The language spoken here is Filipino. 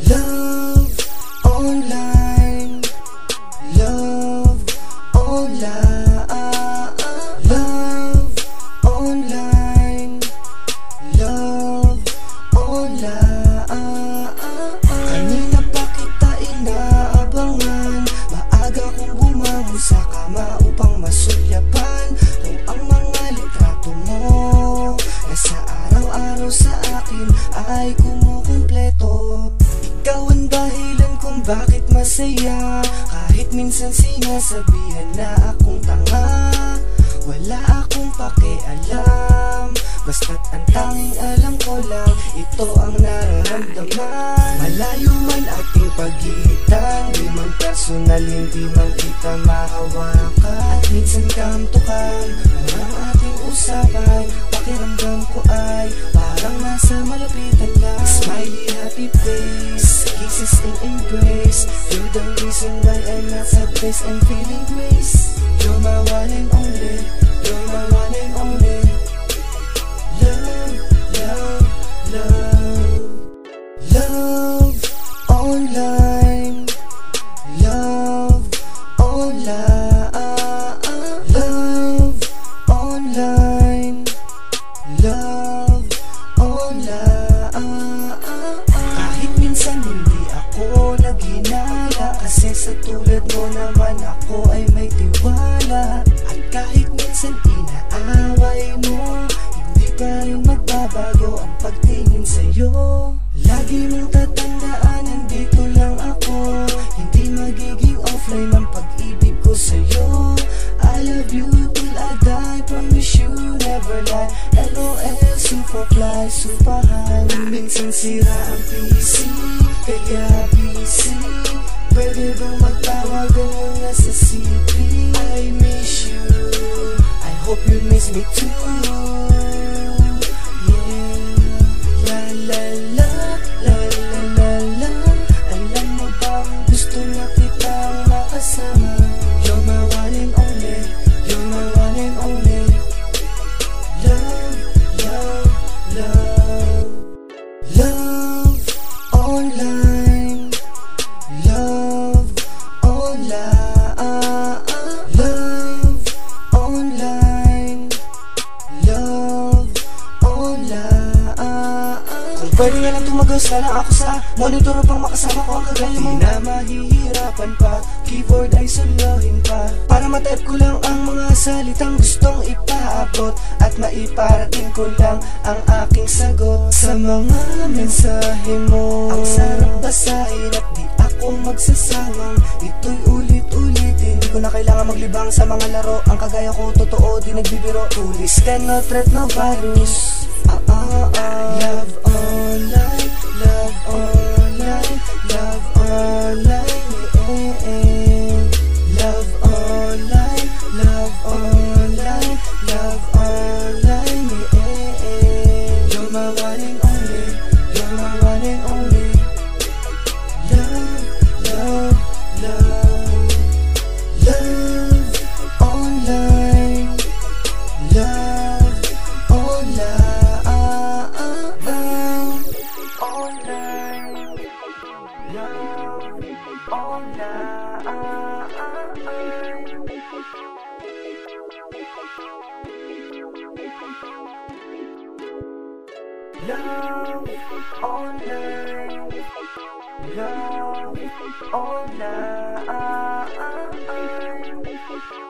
Love online, love online, love online, love online. Kanina pa kita inaabangan, maaga kong bumangon sa kama upang masulyapan kung ang mga litrato mo na sa araw-araw sa akin ay kumukumpleto. Ikaw ang dahilan kung bakit masaya, kahit minsan sinasabihan na akong tanga. Wala akong pakialam, basta't ang tanging alam ko lang, ito ang nararamdaman. Malayo man ating pagitan, di man personal, hindi man kita mahawakan. At minsan come to come, ang ating usapan, pakiramdam ko ay parang nasa malapitan lang. Smiley happy face, kisses and embrace, you're the reason why I'm not sad face and feeling grace. You're my one and only, you're my one and only. Love, love, love, love online, love online, love online, love online. Kahit minsan hindi ako naghinala, kasi sa tulad mo naman ako ay may tiwala. At kahit minsan inaaway mo, hindi pa rin magbabago ang pagtingin sa'yo. Lagi mong tatandaan, nandito lang ako, hindi magiging offline ang pag-ibig ko sa'yo. I love you till I die, promise you never lie. LOL, super fly, super high. Minsan sira ang PC, kaya busy. Pwede bang magtawagan mo na sa CP? I miss you, I hope you miss me too. Yeah, la la la, la la la la. Alam mo bang gusto na kitang makasama? You're my one and only, you're my one and only. Love, love, love, love online, love online, love online, love online. Kung pwede nga lang tumagos na lang ako sa monitor upang makasama ko ang kagaya mo. Di na mahihirapan pa, keyboard ay solohin pa, para matype ko lang ang mga salitang gustong ipaabot, at maiparating ko lang ang aking sagot sa mga mensahe mo. Ang sarap basahin at di ako magsasawang ito'y ulit-ulitin. Di ko na kailangan maglibang sa mga laro, ang kagaya ko totoo, di nagbibiro. Tulis ka, no threat, no virus. Love online, love online, love online, love online, love online, love online. You're my one and only, you're my one and only. Love, love, love, love online, love online, online, love online, love online, love online.